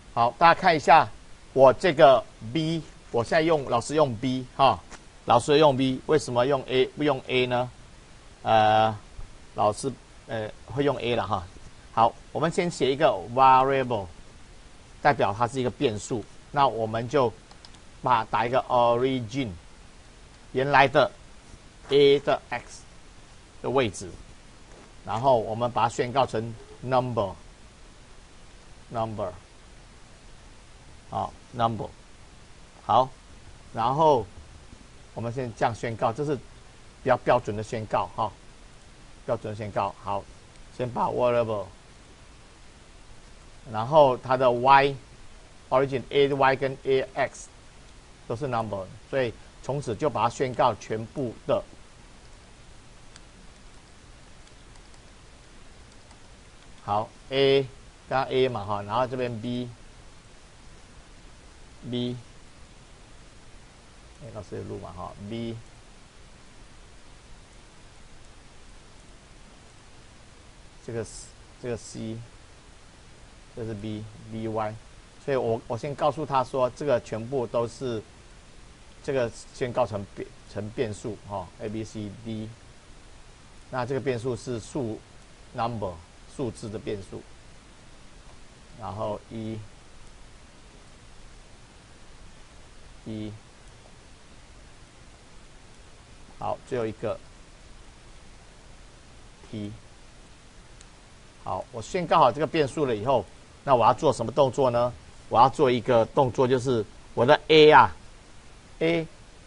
好，大家看一下我这个 B， 我现在老师用 B 哈，老师用 B， 为什么用 A 不用 A 呢？老师会用 A 了哈。好，我们先写一个 variable， 代表它是一个变数。那我们就打一个 origin， 原来的 A 的 x 的位置，然后我们把它宣告成 number， 好 number， 好，然后我们先这样宣告，这是比较标准的宣告哈，标准的宣告。好，先把 variable， 然后它的 y origin a 的 y 跟 a x 都是 number， 所以从此就把它宣告全部的。好 ，A 刚刚 A 嘛哈，然后这边 B， 老师有录嘛哈 ，B， 这个 C， 这是 B，BY， 所以我先告诉他说，这个全部都是这个宣告成变数哈 ，ABCD， 那这个变数是number。数字的变数，然后一，好，最后一个 T， 好，我宣告好这个变数了以后，那我要做什么动作呢？我要做一个动作，就是我的 A 啊 ，A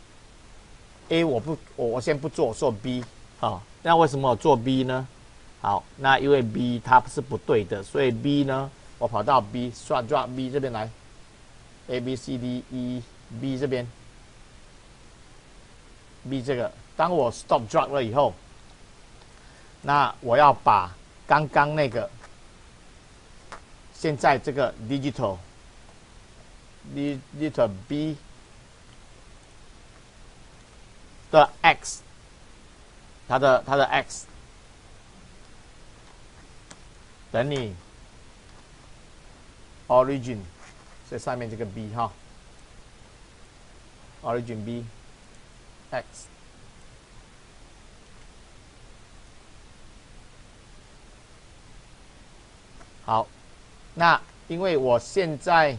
我先不做，我做 B， 好，那为什么我做 B 呢？好，那因为 B 它是不对的，所以 B 呢，我跑到 B drop B 这边来 ，A B C D E B 这边 ，B 这个，当我 stop drop 了以后，那我要把刚刚那个，现在这个 digital B 的 X， 它的 X。等你 origin， 所以上面这个 B 哈 ，origin B X， 好，那因为我现在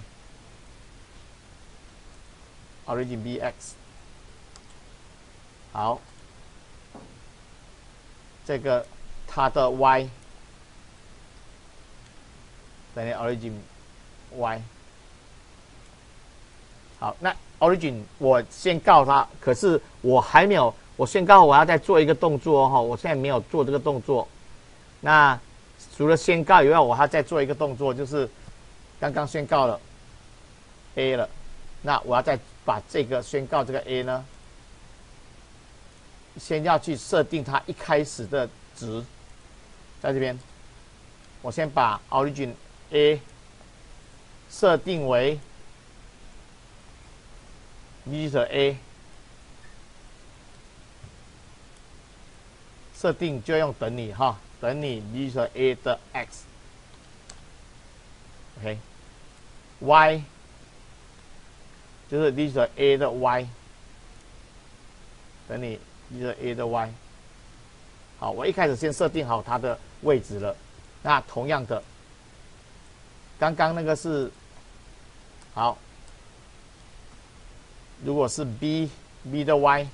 origin B X， 好，这个它的 Y。等于 origin y， 好，那 origin 我先告它，可是我还没有，我宣告我要再做一个动作哈，我现在没有做这个动作。那除了宣告以外，我还要再做一个动作，就是刚刚宣告了 A 了，那我要再把这个宣告这个 A 呢，先要去设定它一开始的值，在这边，我先把 origin A 设定为 user A， 设定就用等你哈，等你 user A 的 X，OK，Y 就是 user A 的 Y， 等你 user A 的 Y， 好，我一开始先设定好它的位置了，那同样的。刚刚那个是好，如果是 B 的 Y，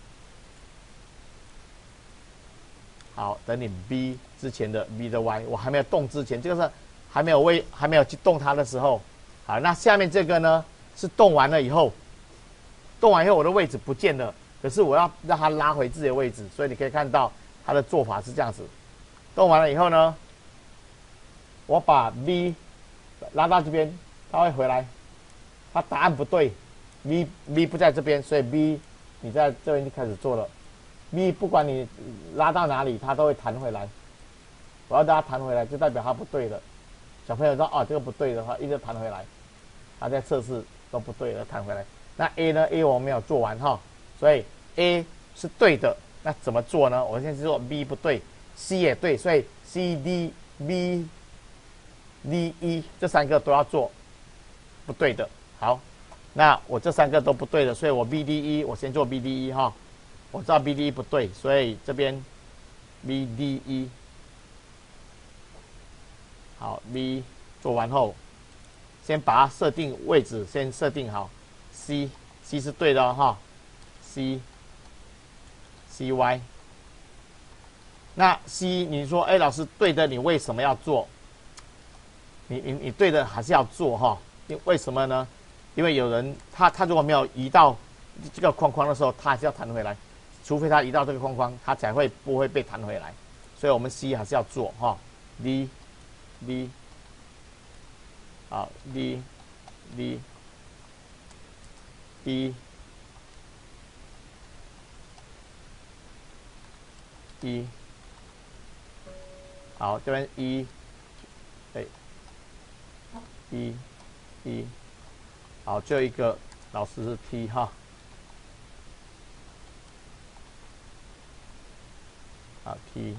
好，等你 B 之前的 B 的 Y， 我还没有动之前，这个是还没有去动它的时候，好，那下面这个呢是动完了以后，我的位置不见了，可是我要让它拉回自己的位置，所以你可以看到它的做法是这样子，动完了以后呢，我把 B拉到这边，它会回来。它答案不对 ，B 不在这边，所以 B 你在这边就开始做了。B 不管你拉到哪里，它都会弹回来。我要让它弹回来，就代表它不对了。小朋友说哦，这个不对的话，一直弹回来。它在测试都不对了，弹回来。那 A 呢 ？A 我没有做完哈，所以 A 是对的。那怎么做呢？我现在做 B 不对 ，C 也对，所以 C、D、B。D、E 这三个都要做， 不对的。好，那我这3个都不对的，所以我 BD1 我先做 BD1 哈，我知道 BD1 不对，所以这边 BD1 好 B 做完后，先把它设定位置，先设定好 C 是对的哦哈 CY。那 C 你说，哎，老师对的，你为什么要做？你对的还是要做哈？为什么呢？因为有人他如果没有移到这个框框的时候，他还是要弹回来，除非他移到这个框框，他才会不会被弹回来。所以我们 C 还是要做哈 ，D 好 D E 好，这边1，对，1，好，最后一个老师是 T 哈，好 T，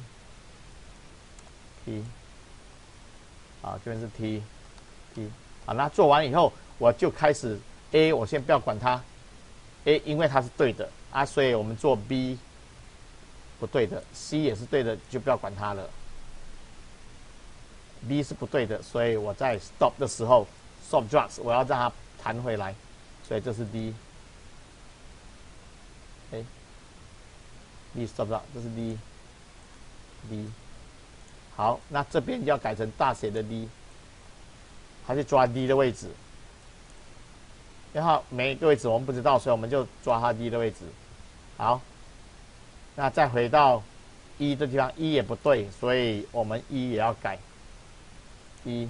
好，这边是 T，好，那做完以后，我就开始 A， 我先不要管它 ，A 因为它是对的啊，所以我们做 B 不对的 ，C 也是对的，就不要管它了。B 是不对的，所以我在 stop 的时候 ，stop drugs 我要让它弹回来，所以这是 D。D stop 这是 D。好，那这边要改成大写的 D， 还是抓 D 的位置？然后每一个位置我们不知道，所以我们就抓它 D 的位置。好，那再回到1的地方，1也不对，所以我们1也要改。1，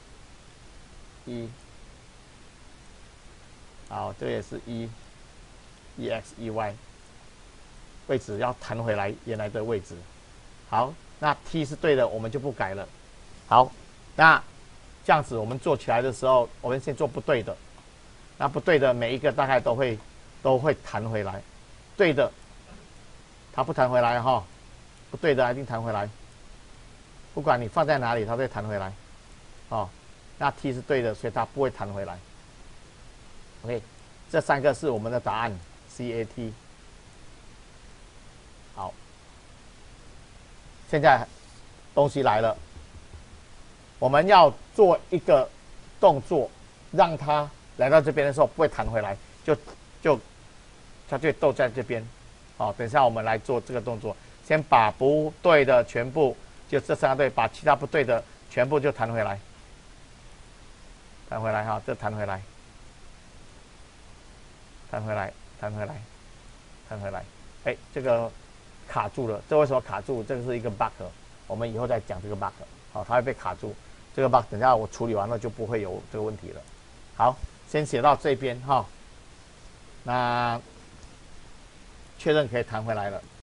好，这也是EX、EY， 位置要弹回来原来的位置。好，那 T 是对的，我们就不改了。好，那这样子我们做起来的时候，我们先做不对的。那不对的每一个大概都会弹回来，对的，它不弹回来哈，不对的一定弹回来。不管你放在哪里，它都会弹回来。哦，那 T 是对的，所以它不会弹回来。OK， 这3个是我们的答案 ，CAT。好，现在东西来了，我们要做一个动作，让它来到这边的时候不会弹回来，它就逗在这边。好，等一下我们来做这个动作，先把不对的全部，就这3个对，把其他不对的全部就弹回来。弹回来哈，这弹回来，哎，这个卡住了，这为什么卡住？这个是一个 bug， 我们以后再讲这个 bug。好，它会被卡住，这个 bug 等一下我处理完了就不会有这个问题了。好，先写到这边哈，那确认可以弹回来了。